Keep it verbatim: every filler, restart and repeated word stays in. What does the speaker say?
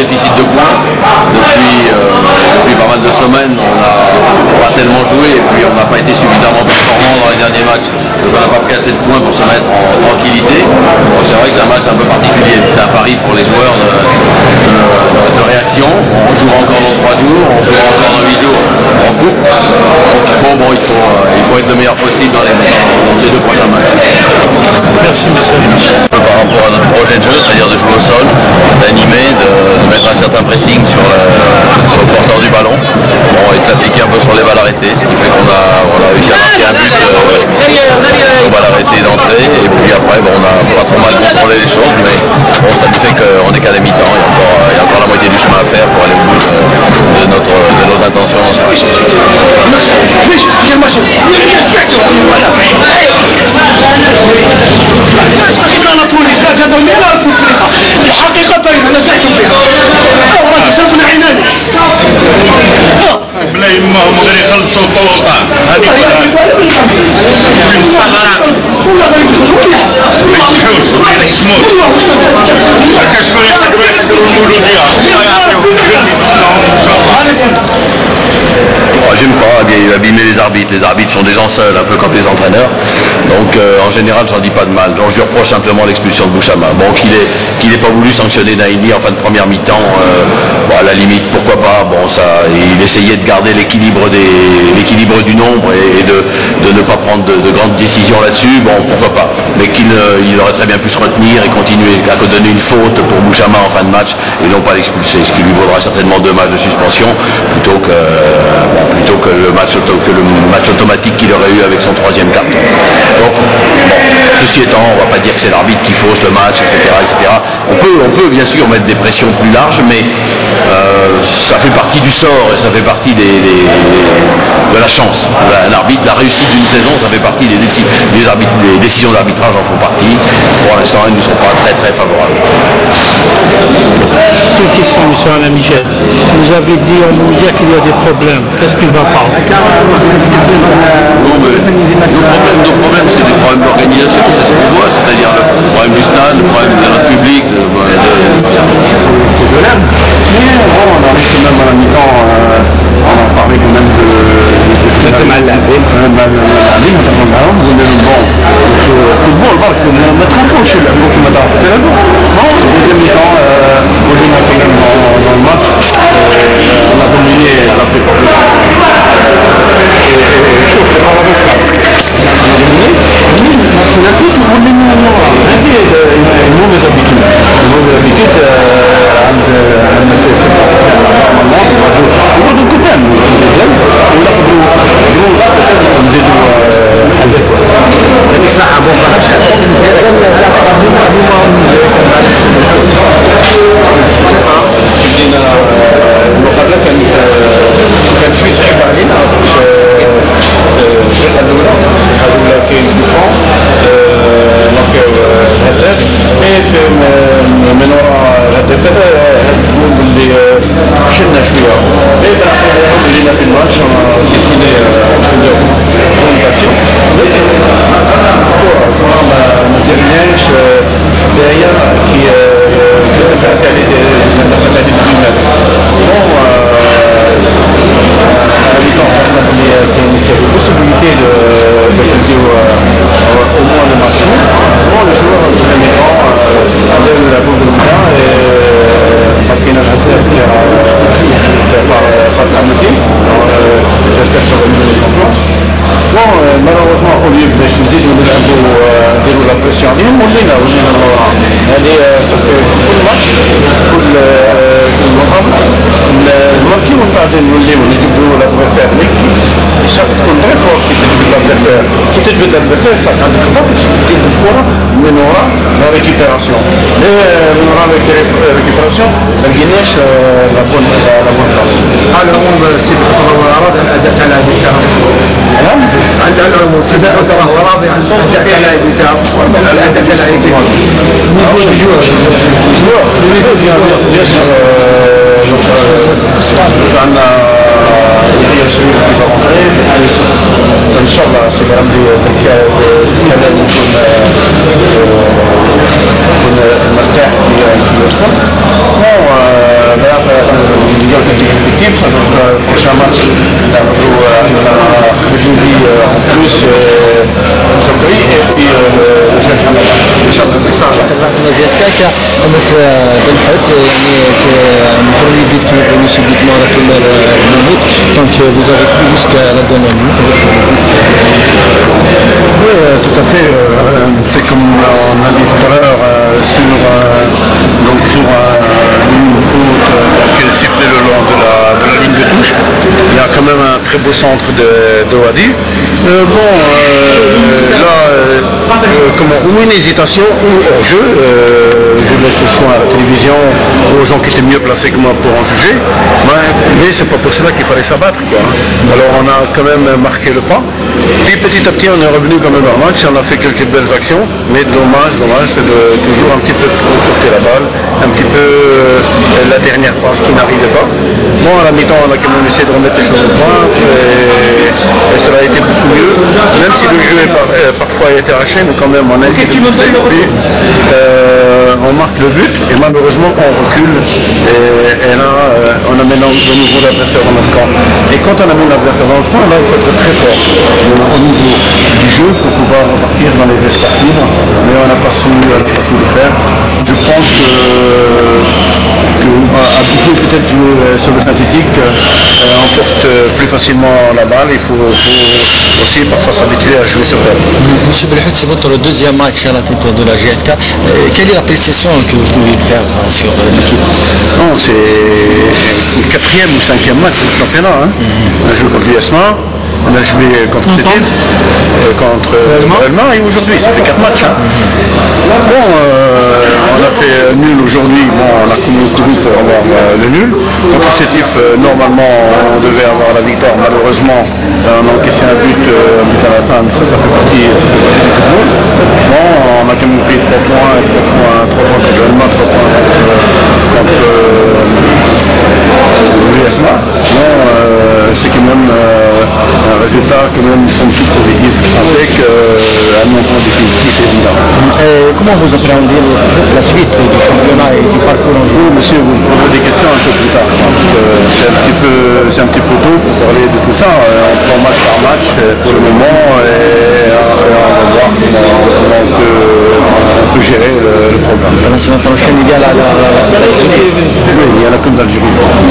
déficit de points. Depuis, euh, depuis pas mal de semaines, on n'a pas tellement joué et puis on n'a pas été suffisamment performant dans les derniers matchs. Donc on n'a pas pris assez de points pour se mettre en tranquillité. C'est vrai que c'est un match un peu particulier. C'est un pari pour les joueurs de, de, de, de réaction. On jouera encore dans trois jours, on jouera encore dans huit jours en coupe. Donc il faut, bon, il faut, euh, il faut être le meilleur possible dans, les, dans ces deux prochains matchs. Merci monsieur. Par rapport à notre projet de jeu, c'est-à-dire de jouer au sol, d'animer, de, de mettre un certain pressing sur le, sur le porteur du ballon, bon, et de s'appliquer un peu sur les balles arrêtées, ce qui fait qu'on a, on a réussi à marquer un but euh, sur balles arrêtées d'entrée, et puis après bon, on a pas trop mal contrôlé les choses, mais bon, ça nous fait qu'on est qu'à la mi-temps, il y a encore, il y a encore la moitié du chemin à faire pour aller au bout de, de, notre, de nos intentions dans ce match. الحقيقة طيب أنا سمعت فيها أو ما تسمون عيناني بلا يماهم غير يخلصوا الطلوطان هذيك في الثغرات والله غير يدخلوا ما يصحوش وما يحشموش هكا شكون يقدروا يحضروا المولودية الله يعطيهم ان شاء الله. Oh, j'aime pas abîmer les arbitres. Les arbitres sont des gens seuls, un peu comme les entraîneurs. Donc euh, en général, j'en dis pas de mal. Donc je lui reproche simplement l'expulsion de Bouchama. Bon, qu'il ait qu'il ait pas voulu sanctionner Naïli en fin de première mi-temps, euh, bon, à la limite, pourquoi pas. Bon, ça, il essayait de garder l'équilibre des l'équilibre du nombre et, et de, de ne pas prendre de, de grandes décisions là-dessus. Bon, pourquoi pas. Mais qu'il il aurait très bien pu se retenir et continuer à donner une faute pour Bouchama en fin de match et non pas l'expulser, ce qui lui vaudra certainement deux matchs de suspension plutôt que euh, bon, plutôt que le match auto, que le match automatique qu'il aurait eu avec son troisième carton. Donc, bon, ceci étant, on ne va pas dire que c'est l'arbitre qui fausse le match, et cetera, et cetera. On peut, on peut bien sûr mettre des pressions plus larges, mais euh, ça fait partie du sort et ça fait partie des, des, de la chance. Un arbitre, la réussite d'une saison, ça fait partie des, déci des, arbitres, des décisions d'arbitrage en font partie. Pour l'instant, elles ne sont pas très très favorables. Juste une question, monsieur Alain Michel. Vous avez dit en médias qu'il y a des problèmes. Qu'est-ce qu'il va pas? Non, mais nos problèmes, nos problèmes c'est des problèmes d'organisation, c'est ce qu'on voit, c'est-à-dire le problème du stade, le problème de notre public. De, de, de l'âme. Mais bon, on arrive quand même à la mi-temps, euh, on en parlait quand même de... de mal lavé. mal lavé, notamment, vous avez bon, le football, parce que ما تخافوش يلعبوا كما تعرفوا تلعبوا. Bon, deuxième mi-temps, on joue quand même dans le match, on a dominé la plupart du temps. Et شوف الغرض on a tout on est nous هذه الموفيز ابيتود الموفيز ابيتود عند عندنا في نقعدوا قدام ونقدروا نزيدوا هذيك الساعه بون ما عرفتش بدينا المقابله كانت كانت شوي صعيبه علينا باش الفرقه الاولى الاولى كاين ديفون نلقاو الهداف من وراء الهداف هذا نقول باللي فشلنا شويه اي بالعكس ولينا في الماتش ديسيدي نسديو كومونيكاسيون الكره ما جريناش داير كي دافعت عليه دافعت عليه بالجمال كاين possibilité de نديرو au moins le match. Bon, les joueurs de la mi-temps avaient la bonne volonté et marqué un adversaire qui a par Fatah Mouti. J'espère que ça va nous donner confiance. Bon, malheureusement, au lieu de changer, nous avons la pression عليهم ولينا ولينا هذه ça fait كل ماتش كل مقابلة الماركي والبعدين نوليو نجيبوا l'adversaire l'équipe الشرط تكون très fort كي تجبد l'adversaire كي تجبد l'adversaire عندك خطأ باش تجيب الكرة من وراء la récupération mais من وراء la récupération ما لقيناش la bonne la bonne place. على العموم سيدي ترى راضي عن الأداء تاع اللاعبين تاعهم. نعم؟ على العموم سيدي ترى راضي عن الأداء تاع اللاعبين تاعهم. الأداء تاع اللاعبين. niveau du joueur. joueur. Le niveau du joueur. Bien sûr. عندنا يحيى الشريف اللي va rentrer. ان شاء الله سي عندي كلام نكون نكون مرتاح في يدخل. positif. Donc, le prochain match, jeudi en plus, Sabri, et puis le jeune Hamada. طلعنا في الساكة أمس بالحد يعني c'est un premier but qui est venu subitement à la première minute, donc vous avez cru jusqu'à la dernière minute. Oui, tout à fait. C'est comme on a dit tout à l'heure sur, donc sur une faute qui est sifflée le long de la, de la ligne de touche. Il y a quand même un très beau centre de, de Wadi. Euh, bon, euh, là, euh, comment, ou une hésitation ou hors-jeu. Euh, je laisse le soin à la télévision aux gens qui étaient mieux placés que moi pour en juger. Mais, mais c'est pas pour cela qu'il fallait s'abattre, quoi. Alors on a quand même marqué le pas. Puis petit à petit on est revenu quand même dans le match, on a fait quelques belles actions, mais dommage, dommage, c'est de toujours un petit peu trop porter la balle, un petit peu euh, la dernière passe qui n'arrivait pas. Bon, à la mi-temps on a quand même essayé de remettre les choses au point et, et cela a été beaucoup mieux, même si le jeu est par, euh, parfois a été arraché, mais quand même on a essayé de pousser, puis euh, on marque le but et malheureusement on recule et, et là euh, on amène de nouveau l'adversaire dans notre camp. Et quand on amène l'adversaire dans notre camp, là il faut être très fort au niveau du jeu pour pouvoir repartir dans les espaces libres, mais on n'a pas su, pas su le faire. Je pense que, que à plutôt peut-être jouer sur le synthétique, euh, on porte plus facilement la balle, il faut, faut aussi parfois s'habituer à jouer sur terre. Monsieur Belhout, c'est votre deuxième match à la tête de la G S K. Euh, quelle est l'appréciation que vous pouvez faire sur l'équipe? Non, c'est le quatrième ou cinquième match du championnat. Hein. Mm-hmm. On a joué contre l'U S M A, on a joué contre Sétil, euh, contre Elma, et aujourd'hui ça fait quatre matchs. Hein. Mm-hmm. Bon, euh, on a fait nul aujourd'hui, bon, on a couru pour avoir euh, le nul. Contre Sétif, euh, normalement on devait avoir la victoire, malheureusement on a encaissé un but euh, à la fin, mais ça, ça fait partie, ça fait partie du football. Bon, on a quand même pris trois points, trois points, trois points contre Elma, trois points contre, contre l'U S M A. Non, euh, c'est quand même euh, un résultat quand même somme toute positif avec euh, un montant définitif évident. Et comment vous appréhendez la suite du championnat et du parcours en vous, monsieur, vous me posez des questions un peu plus tard, parce que c'est un petit peu, c'est un petit peu tôt pour parler de tout ça. On prend match par match pour le moment et, et on va voir comment, comment on, peut, on peut gérer le, le programme. La semaine prochaine, il y a la, la, la, la... Oui, il y a la Coupe d'Algérie.